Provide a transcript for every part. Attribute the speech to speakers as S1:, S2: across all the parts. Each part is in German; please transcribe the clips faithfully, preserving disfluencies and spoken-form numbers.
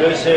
S1: Grüße.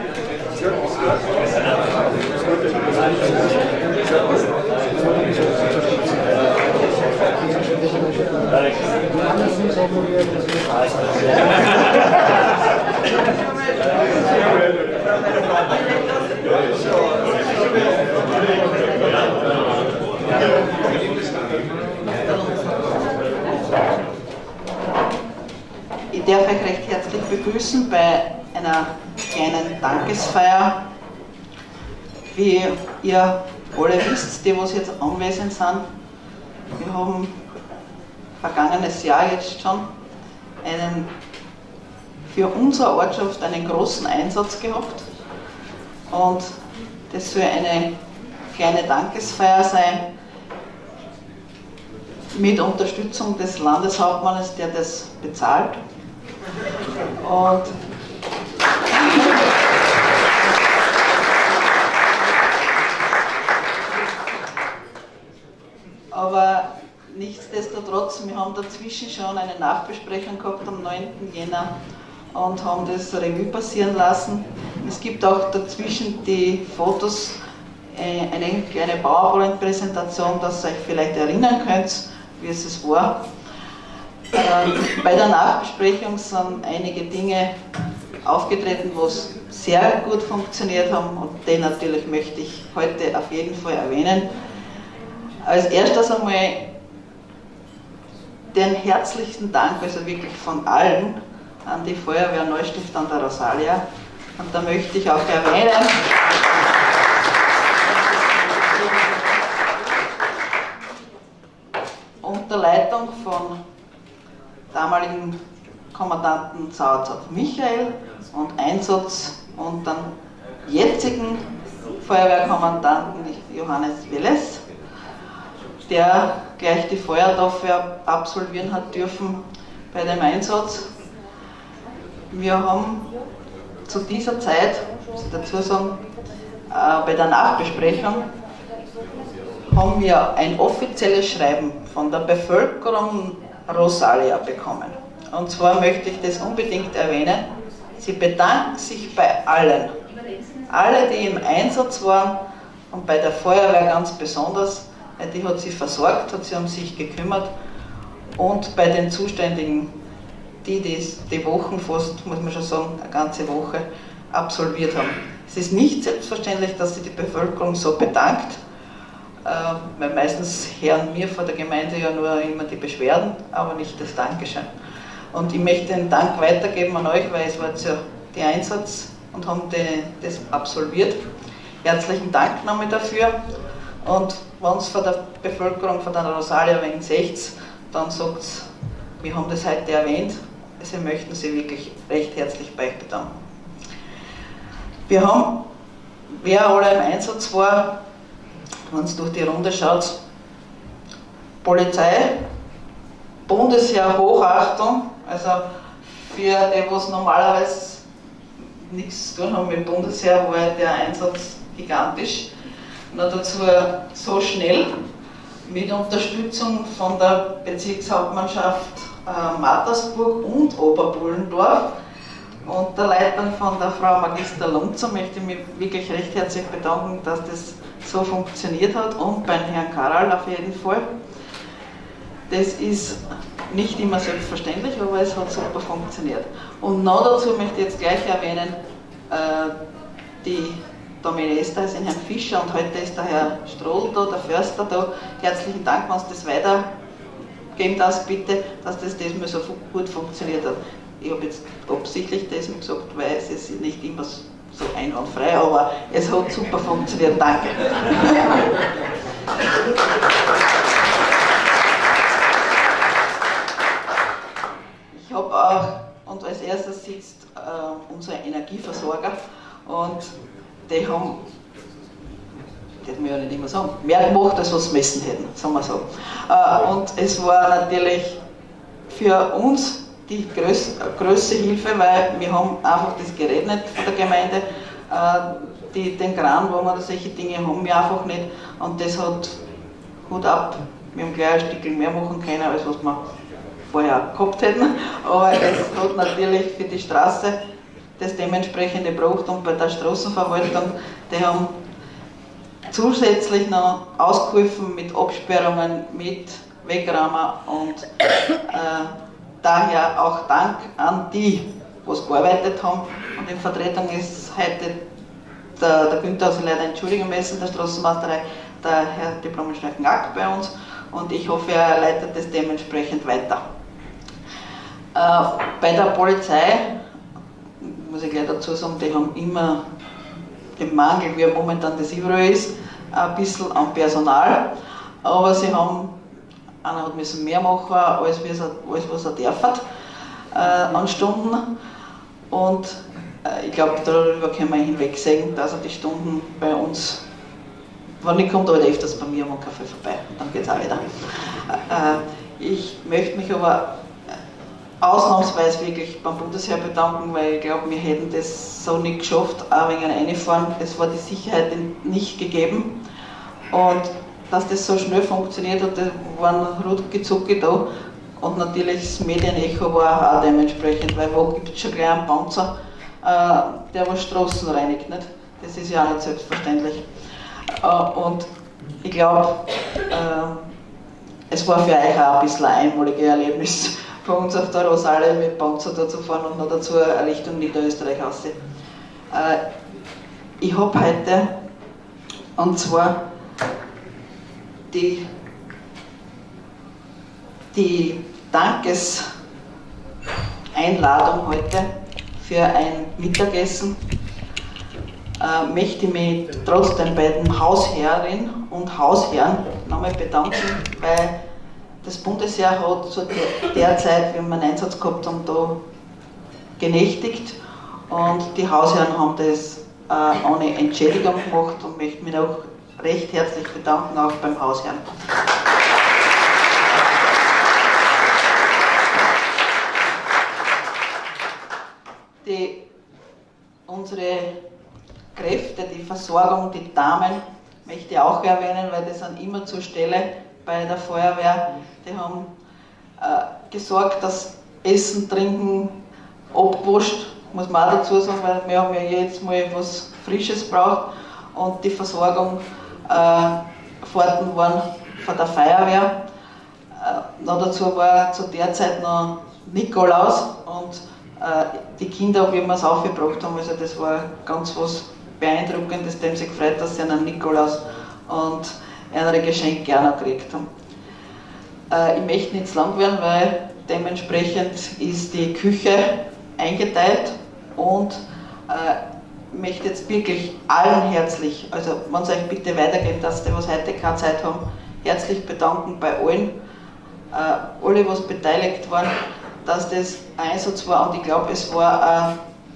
S2: Ich darf euch recht herzlich begrüßen bei einer kleinen Dankesfeier. Wie ihr alle wisst, die was jetzt anwesend sind, wir haben vergangenes Jahr jetzt schon einen, für unsere Ortschaft einen großen Einsatz gehabt, und das soll eine kleine Dankesfeier sein mit Unterstützung des Landeshauptmannes, der das bezahlt. Und aber nichtsdestotrotz, wir haben dazwischen schon eine Nachbesprechung gehabt am neunten Jänner und haben das Revue passieren lassen. Es gibt auch dazwischen die Fotos, eine kleine PowerPoint-Präsentation, dass ihr euch vielleicht erinnern könnt, wie es es war. Bei der Nachbesprechung sind einige Dinge aufgetreten, was sehr gut funktioniert haben, und den natürlich möchte ich heute auf jeden Fall erwähnen. Als erstes einmal den herzlichen Dank, also wirklich von allen, an die Feuerwehr Neustift an der Rosalia. Und da möchte ich auch erwähnen, unter Leitung von damaligen Kommandanten Sauerzopf Michael und Einsatz und dann jetzigen Feuerwehrkommandanten Johannes Welles, der gleich die Feuertaufe absolvieren hat dürfen bei dem Einsatz. Wir haben zu dieser Zeit, muss ich dazu sagen, äh, bei der Nachbesprechung haben wir ein offizielles Schreiben von der Bevölkerung Rosalia bekommen. Und zwar möchte ich das unbedingt erwähnen. Sie bedanken sich bei allen, alle, die im Einsatz waren, und bei der Feuerwehr ganz besonders, die hat sie versorgt, hat sie um sich gekümmert, und bei den Zuständigen, die die, die Wochen fast, muss man schon sagen, eine ganze Woche absolviert haben. Es ist nicht selbstverständlich, dass sich die Bevölkerung so bedankt, äh, weil meistens hören wir von der Gemeinde ja nur immer die Beschwerden, aber nicht das Dankeschön. Und ich möchte den Dank weitergeben an euch, weil es war jetzt ja der Einsatz und haben die, das absolviert. Herzlichen Dank nochmal dafür. Und wenn es von der Bevölkerung von der Rosalia wegen seht, dann sagt es, wir haben das heute erwähnt, also wir möchten Sie wirklich recht herzlich bei euch bedanken. Wir haben, wer alle im Einsatz war, wenn es durch die Runde schaut, Polizei, Bundesheer, Hochachtung, also für die, was normalerweise nichts zu tun haben mit dem Bundesheer, war der Einsatz gigantisch. Noch dazu so schnell, mit Unterstützung von der Bezirkshauptmannschaft äh, Mattersburg und Oberbullendorf und der Leitung von der Frau Magister Lunzer möchte ich mich wirklich recht herzlich bedanken, dass das so funktioniert hat, und beim Herrn Karl auf jeden Fall. Das ist nicht immer selbstverständlich, aber es hat super funktioniert. Und noch dazu möchte ich jetzt gleich erwähnen, äh, die Dominik Esther ist in Herrn Fischer und heute ist der Herr Strohl da, der Förster da. Herzlichen Dank, wenn es das weitergeben darfst, bitte, dass das diesmal so gut funktioniert hat. Ich habe jetzt absichtlich das gesagt, weil es ist nicht immer so einwandfrei, aber es hat super funktioniert. Danke. Ich habe auch, und als erstes sitzt äh, unser Energieversorger, und die haben, das kann man ja nicht immer sagen, mehr gemacht, als was sie messen hätten, sagen wir so. Äh, und es war natürlich für uns die größ, größte Hilfe, weil wir haben einfach das Gerät nicht von der Gemeinde, äh, die, den Kran, wo wir solche Dinge haben wir einfach nicht, und das hat Hut ab, wir haben gleich ein Stückchen mehr machen können, als was wir vorher gehabt hätten, aber es hat natürlich für die Straße das dementsprechende braucht, und bei der Straßenverwaltung, die haben zusätzlich noch ausgeholfen mit Absperrungen, mit Wegräumen, und äh, daher auch Dank an die, was gearbeitet haben. Und in Vertretung ist heute der, der Günther, also leider entschuldigen müssen, der Straßenmeisterei, der Herr Diplom-Ingenieur Knack bei uns, und ich hoffe, er leitet das dementsprechend weiter. Äh, bei der Polizei, muss ich gleich dazu sagen, die haben immer den Mangel, wie er momentan das überall ist, ein bisschen an Personal, aber sie haben, einer hat müssen mehr machen, als, als was er darf, äh, an Stunden, und äh, ich glaube, darüber können wir hinwegsehen, dass er die Stunden bei uns, wenn nicht kommt, aber öfters bei mir am Kaffee vorbei, dann geht es auch wieder. Äh, ich möchte mich aber ausnahmsweise wirklich beim Bundesheer bedanken, weil ich glaube, wir hätten das so nicht geschafft, auch wegen einer Einfahren. Es war die Sicherheit nicht gegeben, und dass das so schnell funktioniert hat, da waren Ruckzucke da, und natürlich das Medienecho war auch dementsprechend, weil wo gibt es schon gleich einen Panzer, äh, der was Straßen reinigt, nicht? Das ist ja auch nicht selbstverständlich. Äh, und ich glaube, äh, es war für euch auch ein bisschen ein einmaliges Erlebnis, bei uns auf der Rosale mit Panzer da zu fahren und noch dazu Richtung Niederösterreich raus. Äh, ich habe heute, und zwar die, die Dankeseinladung heute für ein Mittagessen. Äh, möchte ich mich trotzdem bei den Hausherrinnen und Hausherren nochmal bedanken, weil das Bundesheer hat zu der Zeit, wie wir einen Einsatz gehabt haben, da genächtigt, und die Hausherren haben das äh, ohne Entschädigung gemacht, und möchte mich auch recht herzlich bedanken, auch beim Hausherrn. Die, unsere Kräfte, die Versorgung, die Damen, möchte ich auch erwähnen, weil die sind immer zur Stelle bei der Feuerwehr. Die haben äh, gesorgt, dass Essen, Trinken abgewascht, muss man auch dazu sagen, weil wir haben ja jetzt mal was Frisches braucht, und die Versorgung äh, Fahrten waren von der Feuerwehr. Äh, noch dazu war zu der Zeit noch Nikolaus, und äh, die Kinder, wie wir es aufgebracht haben, also das war ganz was Beeindruckendes, dem sich gefreut, dass sie einen Nikolaus und andere Geschenke auch noch gekriegt haben. Äh, ich möchte nicht zu lang werden, weil dementsprechend ist die Küche eingeteilt, und äh, möchte jetzt wirklich allen herzlich, also wenn es euch bitte weitergeht, dass die, was heute keine Zeit haben, herzlich bedanken bei allen, äh, alle, was beteiligt waren, dass das ein Einsatz war, und ich glaube, es war äh,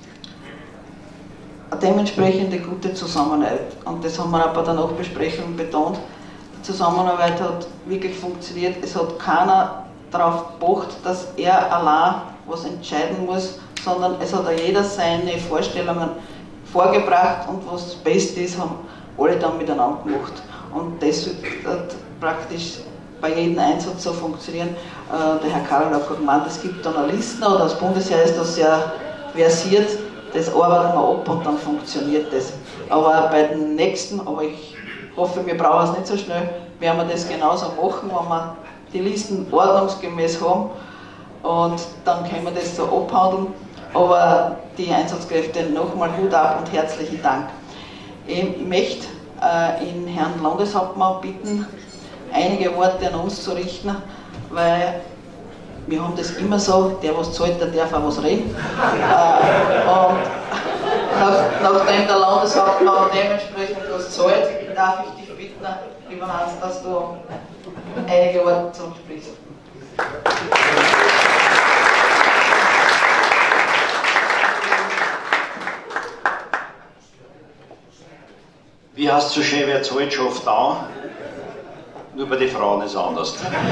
S2: eine dementsprechende gute Zusammenarbeit, und das haben wir auch bei der Nachbesprechung betont. Die Zusammenarbeit hat wirklich funktioniert, es hat keiner darauf gepocht, dass er allein was entscheiden muss, sondern es hat auch jeder seine Vorstellungen vorgebracht, und was das Beste ist, haben alle dann miteinander gemacht. Und das wird praktisch bei jedem Einsatz so funktionieren. Äh, der Herr Karl hat auch gemeint, es gibt dann eine Liste, oder das Bundesheer ist das sehr versiert, das arbeiten wir ab und dann funktioniert das. Aber bei den nächsten, aber ich hoffe, wir brauchen es nicht so schnell, werden wir das genauso machen, wenn wir die Listen ordnungsgemäß haben, und dann können wir das so abhandeln. Aber die Einsatzkräfte nochmal Hut ab und herzlichen Dank. Ich möchte äh, den Herrn Landeshauptmann bitten, einige Worte an uns zu richten, weil wir haben das immer so, der was zahlt, der darf auch was reden. äh, und nach, nachdem der Landeshauptmann dementsprechend was zahlt, darf ich dich bitten, lieber Hans, dass du einige Worte zu uns sprichst.
S1: Wie heißt es so schön, wer zahlt, schafft an? Nur bei den Frauen ist es anders.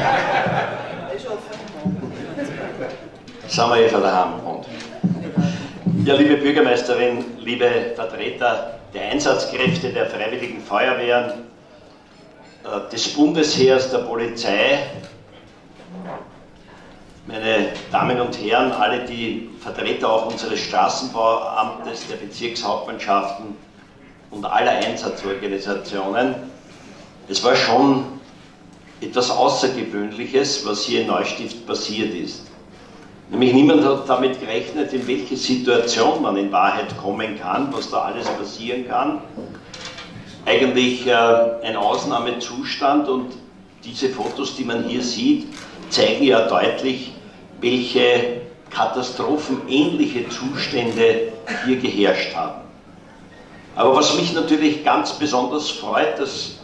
S1: Sind wir eh von daheim. Ja, liebe Bürgermeisterin, liebe Vertreter der Einsatzkräfte der Freiwilligen Feuerwehren, des Bundesheers, der Polizei, meine Damen und Herren, alle die Vertreter auch unseres Straßenbauamtes, der Bezirkshauptmannschaften und aller Einsatzorganisationen. Es war schon etwas Außergewöhnliches, was hier in Neustift passiert ist. Nämlich niemand hat damit gerechnet, in welche Situation man in Wahrheit kommen kann, was da alles passieren kann. Eigentlich äh, ein Ausnahmezustand, und diese Fotos, die man hier sieht, zeigen ja deutlich, welche katastrophenähnliche Zustände hier geherrscht haben. Aber was mich natürlich ganz besonders freut, dass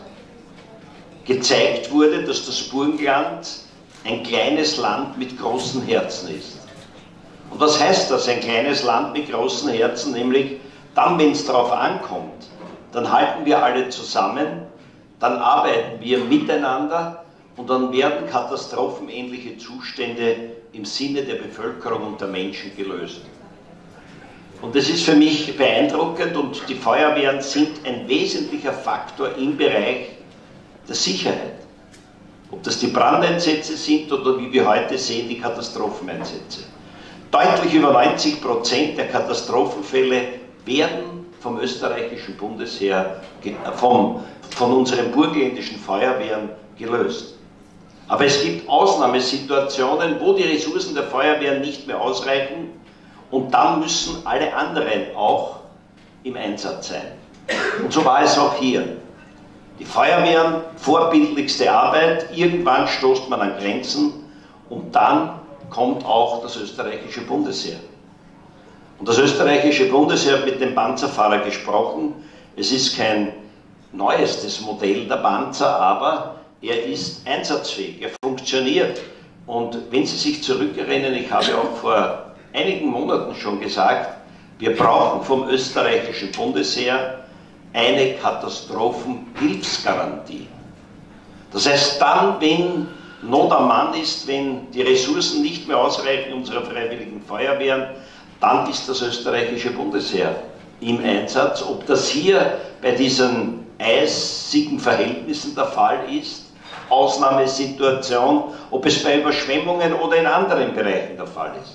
S1: gezeigt wurde, dass das Burgenland ein kleines Land mit großen Herzen ist. Und was heißt das, ein kleines Land mit großen Herzen? Nämlich, dann, wenn es darauf ankommt, dann halten wir alle zusammen, dann arbeiten wir miteinander und dann werden katastrophenähnliche Zustände im Sinne der Bevölkerung und der Menschen gelöst. Und das ist für mich beeindruckend, und die Feuerwehren sind ein wesentlicher Faktor im Bereich der Sicherheit. Ob das die Brandeinsätze sind oder, wie wir heute sehen, die Katastropheneinsätze. Deutlich über neunzig Prozent der Katastrophenfälle werden vom österreichischen Bundesheer, vom, von unseren burgenländischen Feuerwehren gelöst. Aber es gibt Ausnahmesituationen, wo die Ressourcen der Feuerwehren nicht mehr ausreichen, und dann müssen alle anderen auch im Einsatz sein. Und so war es auch hier. Die Feuerwehren, vorbildlichste Arbeit, irgendwann stoßt man an Grenzen, und dann kommt auch das österreichische Bundesheer. Und das österreichische Bundesheer hat mit dem Panzerfahrer gesprochen. Es ist kein neuestes Modell der Panzer, aber er ist einsatzfähig, er funktioniert. Und wenn Sie sich zurückerinnern, ich habe auch vor einigen Monaten schon gesagt, wir brauchen vom österreichischen Bundesheer eine Katastrophenhilfsgarantie. Das heißt, dann, wenn Not am Mann ist, wenn die Ressourcen nicht mehr ausreichen unserer freiwilligen Feuerwehren, dann ist das österreichische Bundesheer im Einsatz. Ob das hier bei diesen eisigen Verhältnissen der Fall ist, Ausnahmesituation, ob es bei Überschwemmungen oder in anderen Bereichen der Fall ist.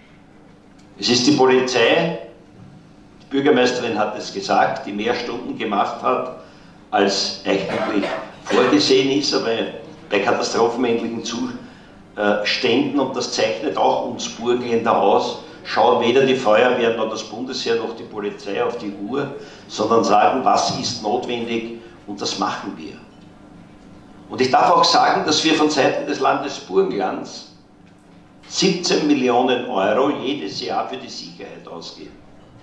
S1: Es ist die Polizei, die Bürgermeisterin hat es gesagt, die mehr Stunden gemacht hat, als eigentlich vorgesehen ist, aber bei katastrophenähnlichen Zuständen, und das zeichnet auch uns Burgenländer aus, schauen weder die Feuerwehr noch das Bundesheer noch die Polizei auf die Uhr, sondern sagen, was ist notwendig, und das machen wir. Und ich darf auch sagen, dass wir von Seiten des Landes Burgenlands siebzehn Millionen Euro jedes Jahr für die Sicherheit ausgeben.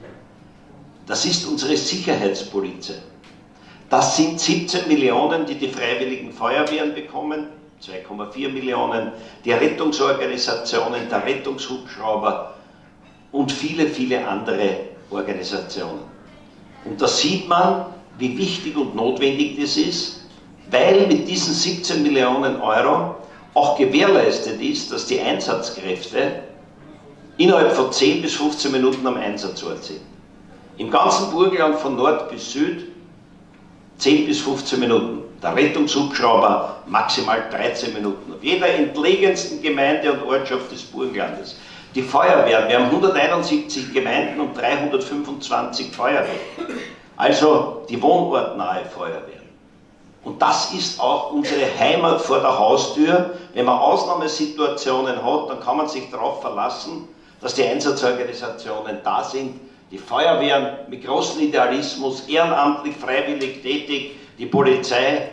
S1: Das ist unsere Sicherheitspolizei. Das sind siebzehn Millionen, die die freiwilligen Feuerwehren bekommen, zwei Komma vier Millionen, die Rettungsorganisationen, der Rettungshubschrauber und viele, viele andere Organisationen. Und da sieht man, wie wichtig und notwendig das ist, weil mit diesen siebzehn Millionen Euro auch gewährleistet ist, dass die Einsatzkräfte innerhalb von zehn bis fünfzehn Minuten am Einsatzort sind. Im ganzen Burgenland von Nord bis Süd zehn bis fünfzehn Minuten. Der Rettungshubschrauber maximal dreizehn Minuten. Auf jeder entlegensten Gemeinde und Ortschaft des Burgenlandes. Die Feuerwehren, wir haben hunderteinundsiebzig Gemeinden und dreihundertfünfundzwanzig Feuerwehren. Also die wohnortnahe Feuerwehr. Und das ist auch unsere Heimat vor der Haustür. Wenn man Ausnahmesituationen hat, dann kann man sich darauf verlassen, dass die Einsatzorganisationen da sind. Die Feuerwehren mit großem Idealismus, ehrenamtlich, freiwillig tätig, die Polizei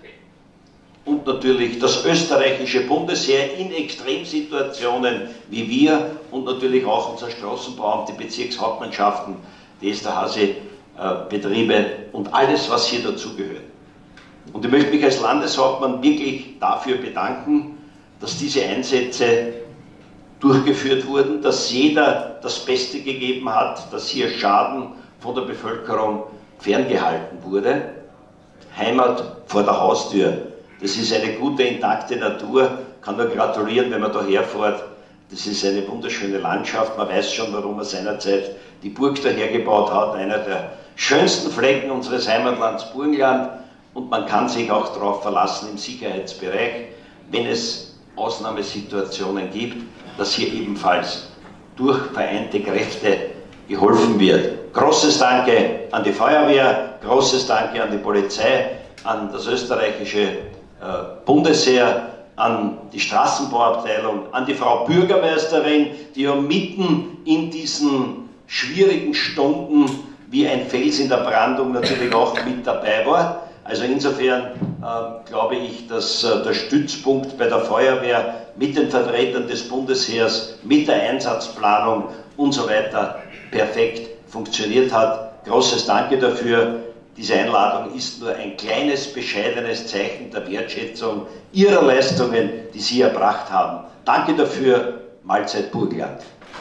S1: und natürlich das österreichische Bundesheer in Extremsituationen wie wir, und natürlich auch unser Straßenbauamt, die Bezirkshauptmannschaften, die Esterhazy-Betriebe und alles, was hier dazugehört. Und ich möchte mich als Landeshauptmann wirklich dafür bedanken, dass diese Einsätze durchgeführt wurden, dass jeder das Beste gegeben hat, dass hier Schaden von der Bevölkerung ferngehalten wurde. Heimat vor der Haustür, das ist eine gute, intakte Natur, kann nur gratulieren, wenn man da herfährt. Das ist eine wunderschöne Landschaft, man weiß schon, warum er seinerzeit die Burg dahergebaut hat, einer der schönsten Flecken unseres Heimatlands Burgenland. Und man kann sich auch darauf verlassen im Sicherheitsbereich, wenn es Ausnahmesituationen gibt, dass hier ebenfalls durch vereinte Kräfte geholfen wird. Großes Danke an die Feuerwehr, großes Danke an die Polizei, an das österreichische äh, Bundesheer, an die Straßenbauabteilung, an die Frau Bürgermeisterin, die ja mitten in diesen schwierigen Stunden wie ein Fels in der Brandung natürlich auch mit dabei war. Also insofern äh, glaube ich, dass äh, der Stützpunkt bei der Feuerwehr mit den Vertretern des Bundesheers, mit der Einsatzplanung und so weiter perfekt funktioniert hat. Großes Danke dafür. Diese Einladung ist nur ein kleines, bescheidenes Zeichen der Wertschätzung Ihrer Leistungen, die Sie erbracht haben. Danke dafür, Mahlzeit Burgenland.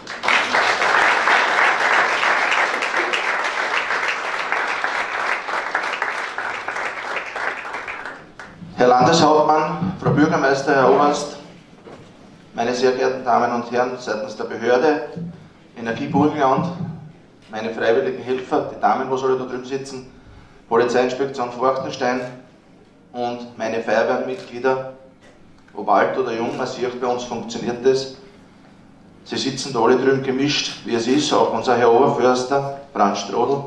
S3: Herr Landeshauptmann, Frau Bürgermeister, Herr Oberst, meine sehr geehrten Damen und Herren seitens der Behörde, Energie Burgenland, meine freiwilligen Helfer, die Damen, wo alle da drüben sitzen, Polizeiinspektion Forchtenstein und meine Feuerwehrmitglieder, ob alt oder jung, man sieht, bei uns funktioniert das. Sie sitzen da alle drüben gemischt, wie es ist, auch unser Herr Oberförster, Franz Strodl.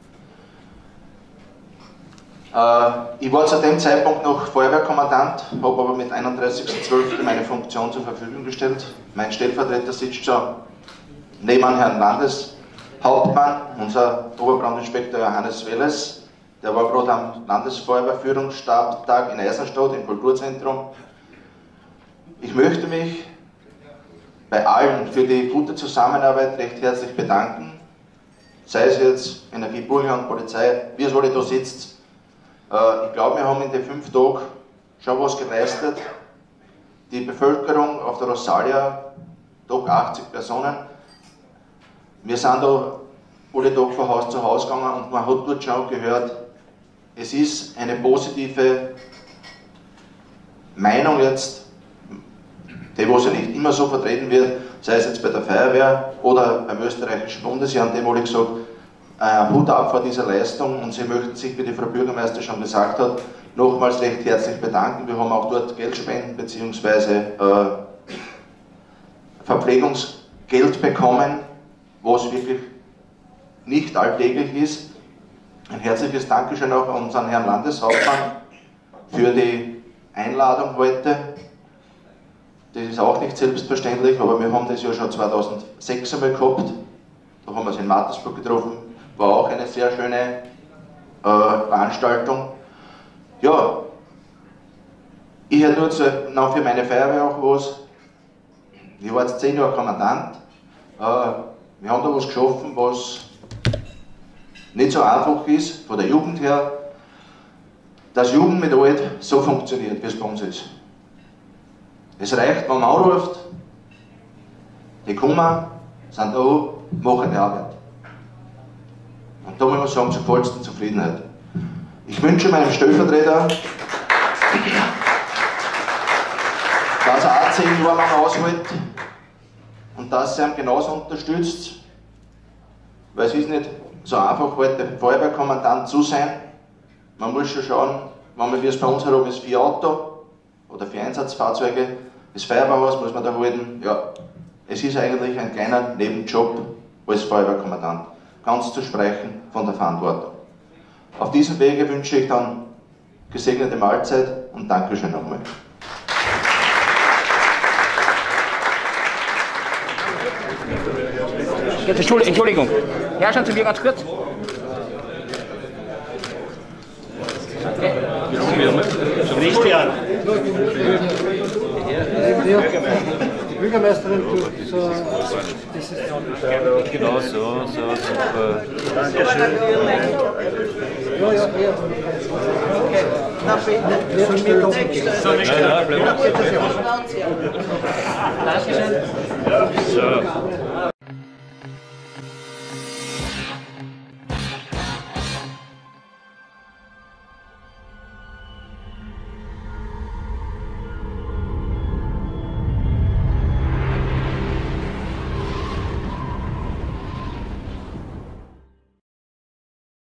S3: Äh, ich war zu dem Zeitpunkt noch Feuerwehrkommandant, habe aber mit einunddreißigsten zwölften meine Funktion zur Verfügung gestellt. Mein Stellvertreter sitzt schon neben Herrn Landeshauptmann, unser Oberbrandinspektor Johannes Welles. Der war gerade am Landesfeuerwehrführungsstabtag in Eisenstadt im Kulturzentrum. Ich möchte mich bei allen für die gute Zusammenarbeit recht herzlich bedanken. Sei es jetzt Energie Burgenland, Polizei, wie es alle da sitzt. Ich glaube, wir haben in den fünf Tagen schon was geleistet. Die Bevölkerung auf der Rosalia, doch achtzig Personen. Wir sind da alle Tage von Haus zu Haus gegangen und man hat dort schon gehört, es ist eine positive Meinung jetzt, die was ja nicht immer so vertreten wird, sei es jetzt bei der Feuerwehr oder beim österreichischen Bundesheer, an dem alle gesagt, äh, Hut ab vor dieser Leistung, und sie möchten sich, wie die Frau Bürgermeister schon gesagt hat, nochmals recht herzlich bedanken. Wir haben auch dort Geldspenden bzw. Äh, Verpflegungsgeld bekommen, was wirklich nicht alltäglich ist. Ein herzliches Dankeschön auch an unseren Herrn Landeshauptmann für die Einladung heute. Das ist auch nicht selbstverständlich, aber wir haben das ja schon zweitausendsechs einmal gehabt. Da haben wir uns in Mattersburg getroffen. War auch eine sehr schöne äh, Veranstaltung. Ja, ich hätte nur noch für meine Feuerwehr auch was. Ich war jetzt zehn Jahre Kommandant. Äh, wir haben da was geschaffen, was nicht so einfach ist, von der Jugend her, dass Jugend mit Alt so funktioniert, wie es bei uns ist. Es reicht, wenn man anruft, die kommen, sind da, machen die Arbeit. Und da muss man sagen, zur vollsten Zufriedenheit. Ich wünsche meinem Stellvertreter, dass er auch zehn Jahre lang aushält und dass er ihn genauso unterstützt, weil es ist nicht so einfach, heute Feuerwehrkommandant zu sein. Man muss schon schauen, wenn man, wie es bei uns herum ist, vier Auto oder vier Einsatzfahrzeuge, das Feuerwehrhaus muss man da halten. Ja, es ist eigentlich ein kleiner Nebenjob als Feuerwehrkommandant. Ganz zu sprechen von der Verantwortung. Auf diesem Wege wünsche ich dann gesegnete Mahlzeit und Dankeschön nochmal.
S4: Jetzt Entschuldigung. Ja, schon zu mir ganz kurz.
S1: Christian.
S5: Die Bürgermeisterin tut so. Das ist
S6: genau so, so super.
S1: Dankeschön.
S5: ja, ja, ja.
S2: Na bitte.
S6: So, nicht ja, ja, bleib.
S2: Dankeschön.
S6: So.